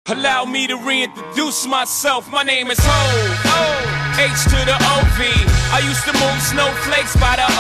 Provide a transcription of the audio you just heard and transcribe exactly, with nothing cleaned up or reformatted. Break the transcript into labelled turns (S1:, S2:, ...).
S1: Allow me to reintroduce myself. My name is Ho, H to the O V. I used to move snowflakes by the